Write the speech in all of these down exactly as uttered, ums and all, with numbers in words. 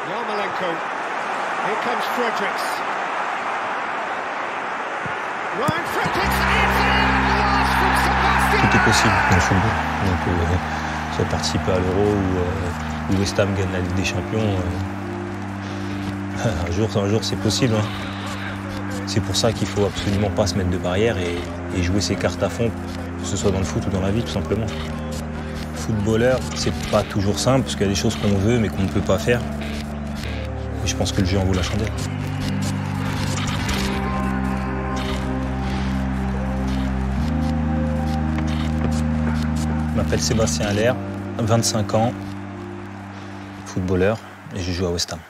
Yarmolenko. Here comes Fredericks. Ryan Fredericks, it's in! From Sebastian! Tout est possible dans le football. Donc, euh, soit participer à l'Euro ou, euh, ou West Ham gagne la Ligue des Champions, euh, un jour, un jour c'est possible. Hein. C'est pour ça qu'il faut absolument pas se mettre de barrière et, et jouer ses cartes à fond, que ce soit dans le foot ou dans la vie, tout simplement. Footballeur, c'est pas toujours simple, parce qu'il y a des choses qu'on veut mais qu'on ne peut pas faire. Et je pense que le jeu en vaut la chandelle. Je m'appelle Sébastien Haller, vingt-cinq ans, footballeur, et je joue à West Ham.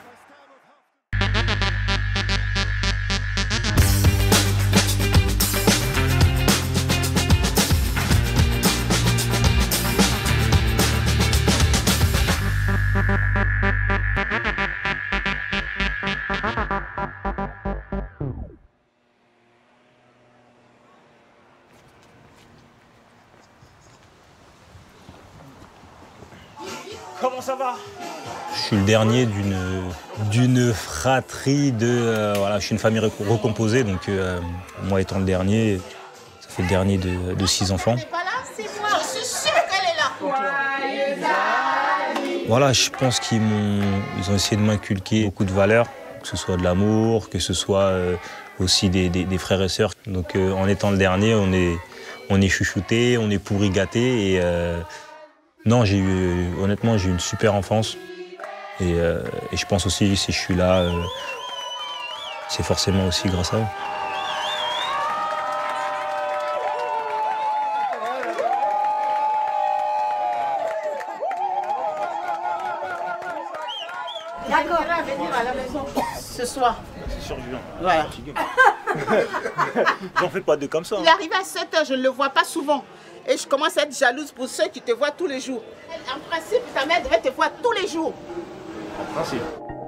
Comment ça va? Je suis le dernier d'une d'une fratrie de... Euh, voilà, je suis une famille recomposée, donc euh, moi étant le dernier, ça fait le dernier de, de six enfants. Elle n'est pas là, c'est moi, je suis sûre qu'elle est là. Voilà, je pense qu'ils m'ont, ils ont essayé de m'inculquer beaucoup de valeurs, que ce soit de l'amour, que ce soit euh, aussi des, des, des frères et sœurs. Donc euh, en étant le dernier, on est, on est chouchouté, on est pourri gâté et... Euh, Non, j'ai eu, honnêtement, j'ai eu une super enfance. Et, euh, et je pense aussi, si je suis là, euh, c'est forcément aussi grâce à eux. D'accord, on va venir à la maison ce soir. C'est sûr, Julien. Voilà. J'en fais pas deux comme ça. Il arrive à sept heures, je ne le vois pas souvent. Et je commence à être jalouse pour ceux qui te voient tous les jours. En principe, ta mère devait te voir tous les jours. En principe.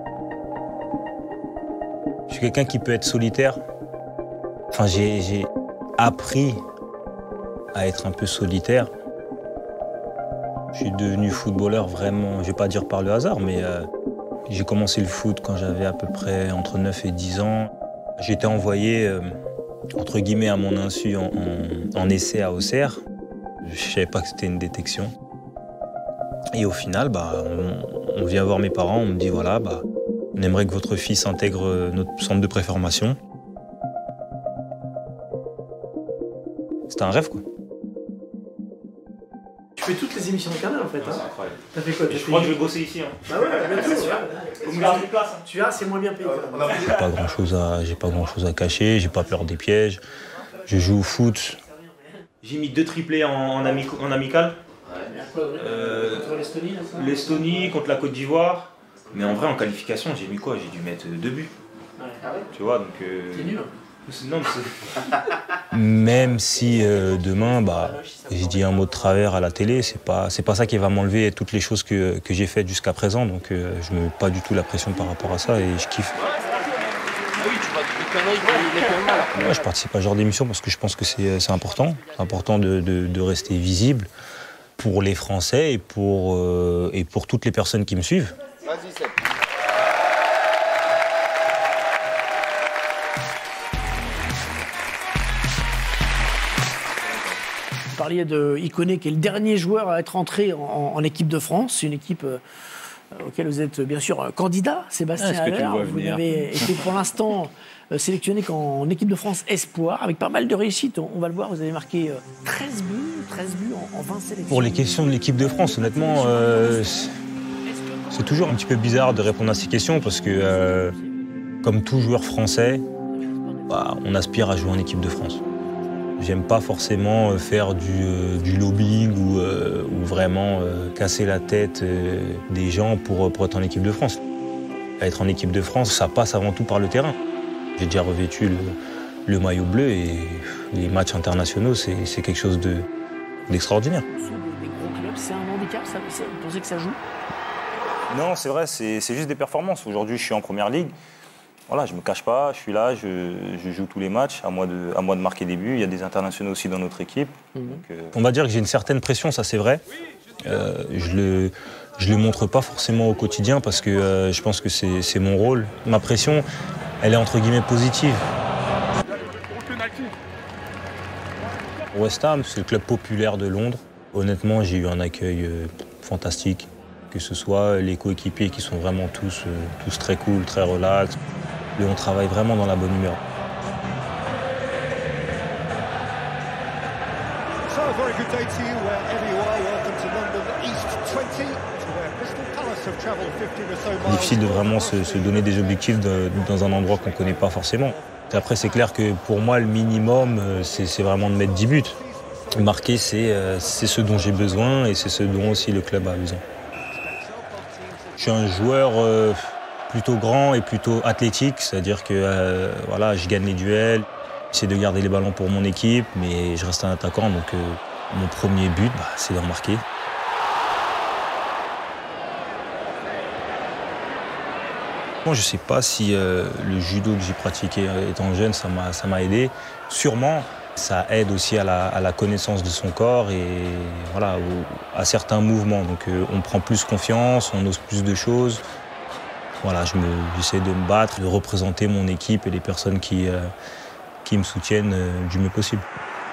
Je suis quelqu'un qui peut être solitaire. Enfin, j'ai, j'ai appris à être un peu solitaire. Je suis devenu footballeur vraiment, je vais pas dire par le hasard, mais euh, j'ai commencé le foot quand j'avais à peu près entre neuf et dix ans. J'étais envoyé, euh, entre guillemets, à mon insu en, en, en essai à Auxerre. Je ne savais pas que c'était une détection. Et au final, bah, on, on vient voir mes parents, on me dit voilà, bah, on aimerait que votre fils intègre notre centre de préformation. C'était un rêve, quoi. Tu fais toutes les émissions de Canal en fait. Hein. T'as fait quoi? Je crois que je vais bosser ici. Hein. Bah ouais, bientôt, tu vois. Faut me garder une place. Hein. Tu verras, c'est moins bien payé. J'ai pas grand chose à, j'ai pas grand chose à cacher, j'ai pas peur des pièges. Je joue au foot. J'ai mis deux triplés en, en, ami, en amical. Euh, contre l'Estonie, là, ça L'Estonie, contre la Côte d'Ivoire. Mais en vrai, en qualification, j'ai mis quoi? J'ai dû mettre deux buts. Ouais. Ah ouais. Tu vois, donc. Euh... C'est nul. Non, mais c'est... Même si euh, demain, bah, je dis un mot de travers à la télé, c'est pas, c'est pas ça qui va m'enlever toutes les choses que, que j'ai faites jusqu'à présent. Donc euh, je me mets pas du tout la pression par rapport à ça et je kiffe. Moi, je participe à ce genre d'émission parce que je pense que c'est, c'est important. C'est important de, de, de rester visible pour les Français et pour, euh, et pour toutes les personnes qui me suivent. Vas-y, Seb. Vous parliez de Ikoné, qui est le dernier joueur à être entré en, en équipe de France. C'est une équipe euh, auquel vous êtes bien sûr candidat, Sébastien Ah, Haller. Vous n'avez été pour l'instant euh, sélectionné qu'en équipe de France espoir, avec pas mal de réussite. On, on va le voir, vous avez marqué euh, treize buts, treize buts en, en vingt sélections. Pour les questions de l'équipe de France, honnêtement, euh, c'est toujours un petit peu bizarre de répondre à ces questions parce que, euh, comme tout joueur français, bah, on aspire à jouer en équipe de France. J'aime pas forcément faire du, euh, du lobbying ou, euh, ou vraiment euh, casser la tête euh, des gens pour, pour être en équipe de France. Être en équipe de France, ça passe avant tout par le terrain. J'ai déjà revêtu le, le maillot bleu et les matchs internationaux, c'est, c'est quelque chose de, d'extraordinaire. Des gros clubs, c'est un handicap, ça, ça, vous pensez que ça joue? Non, c'est vrai, c'est, c'est juste des performances. Aujourd'hui, je suis en première ligue. Voilà, je me cache pas, je suis là, je, je joue tous les matchs, à moi, de, à moi de marquer des buts. Il y a des internationaux aussi dans notre équipe. Mmh. Donc, euh, on va dire que j'ai une certaine pression, ça c'est vrai. Euh, je, le, Je ne le montre pas forcément au quotidien parce que euh, je pense que c'est mon rôle. Ma pression, elle est entre guillemets positive. West Ham, c'est le club populaire de Londres. Honnêtement, j'ai eu un accueil euh, fantastique. Que ce soit les coéquipiers qui sont vraiment tous, euh, tous très cool, très relax. Et on travaille vraiment dans la bonne humeur. So a very good day to you wherever you are. Welcome to London East twenty, to where Crystal Palace have travelled fifteen or so miles. Difficile de vraiment se, se donner des objectifs de, dans un endroit qu'on ne connaît pas forcément. Après, c'est clair que pour moi, le minimum, c'est vraiment de mettre dix buts. Marquer, c'est ce dont j'ai besoin et c'est ce dont aussi le club a besoin. Je suis un joueur euh, plutôt grand et plutôt athlétique, c'est-à-dire que euh, voilà, je gagne les duels, j'essaie de garder les ballons pour mon équipe, mais je reste un attaquant, donc euh, mon premier but, bah, c'est d'en marquer. Moi, je ne sais pas si euh, le judo que j'ai pratiqué étant jeune, ça m'a ça m'a aidé. Sûrement, ça aide aussi à la, à la connaissance de son corps et voilà, au, à certains mouvements. Donc euh, on prend plus confiance, on ose plus de choses. Voilà, je me, j'essaie de me battre, de représenter mon équipe et les personnes qui, euh, qui me soutiennent euh, du mieux possible.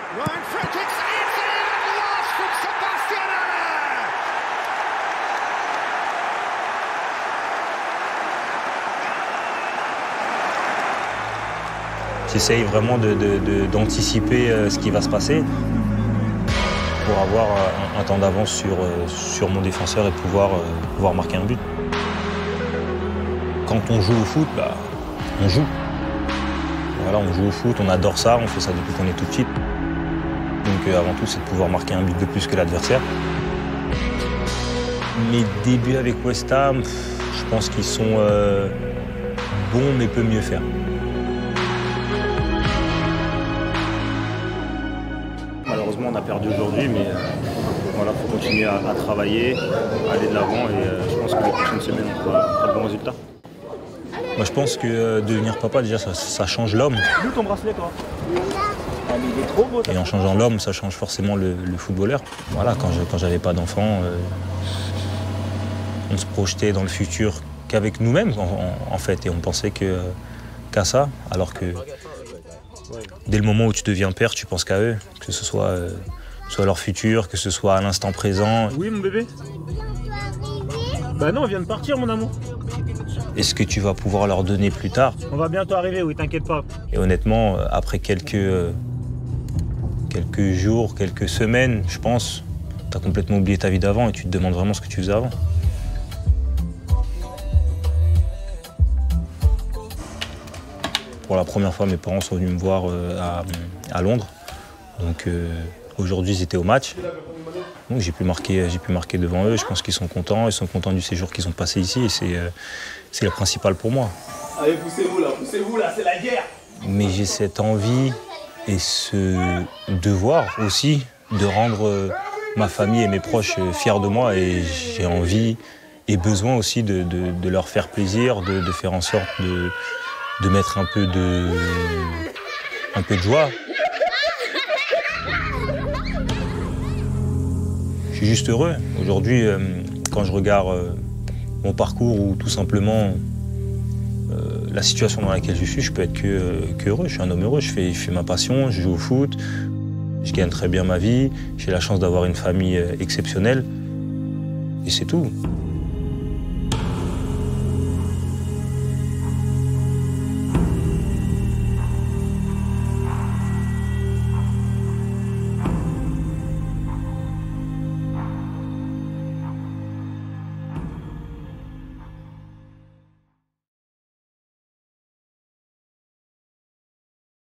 J'essaye vraiment d'anticiper de, de, de, ce qui va se passer pour avoir un, un temps d'avance sur, sur mon défenseur et pouvoir, pouvoir marquer un but. Quand on joue au foot, bah, on joue. Voilà, on joue au foot, on adore ça, on fait ça depuis qu'on est tout petit. Donc euh, avant tout, c'est de pouvoir marquer un but de plus que l'adversaire. Mes débuts avec West Ham, je pense qu'ils sont euh, bons mais peut mieux faire. Malheureusement, on a perdu aujourd'hui, mais euh, voilà, faut continuer à, à travailler, à aller de l'avant et euh, je pense que les prochaines semaines, on fera, fera de bons résultats. Moi, je pense que euh, devenir papa, déjà, ça, ça change l'homme. D'où ton bracelet, toi? Et en changeant l'homme, ça change forcément le, le footballeur. Voilà, quand je, quand j'avais pas d'enfant, euh, on se projetait dans le futur qu'avec nous-mêmes, en, en fait, et on pensait que, qu'à ça, alors que dès le moment où tu deviens père, tu penses qu'à eux, que ce soit, euh, soit leur futur, que ce soit à l'instant présent. Oui, mon bébé? Bah non, on vient de partir, mon amour. Et ce que tu vas pouvoir leur donner plus tard. On va bientôt arriver, oui, t'inquiète pas. Et honnêtement, après quelques, euh, quelques jours, quelques semaines, je pense, t'as complètement oublié ta vie d'avant et tu te demandes vraiment ce que tu faisais avant. Pour la première fois, mes parents sont venus me voir euh, à, à Londres. Donc euh, aujourd'hui, ils étaient au match. Donc j'ai pu marquer, j'ai pu marquer devant eux. Je pense qu'ils sont contents. Ils sont contents du séjour qu'ils ont passé ici. Et c'est euh, c'est le principal pour moi. Allez, poussez-vous là, poussez-vous là, c'est la guerre. Mais j'ai cette envie et ce devoir aussi de rendre euh, ma famille et mes proches euh, fiers de moi. Et j'ai envie et besoin aussi de, de, de leur faire plaisir, de, de faire en sorte de de mettre un peu de, un peu de joie. Je suis juste heureux. Aujourd'hui, euh, quand je regarde euh, mon parcours ou tout simplement euh, la situation dans laquelle je suis, je peux être que, euh, que heureux. Je suis un homme heureux, je fais, je fais ma passion, je joue au foot, je gagne très bien ma vie, j'ai la chance d'avoir une famille euh, exceptionnelle et c'est tout.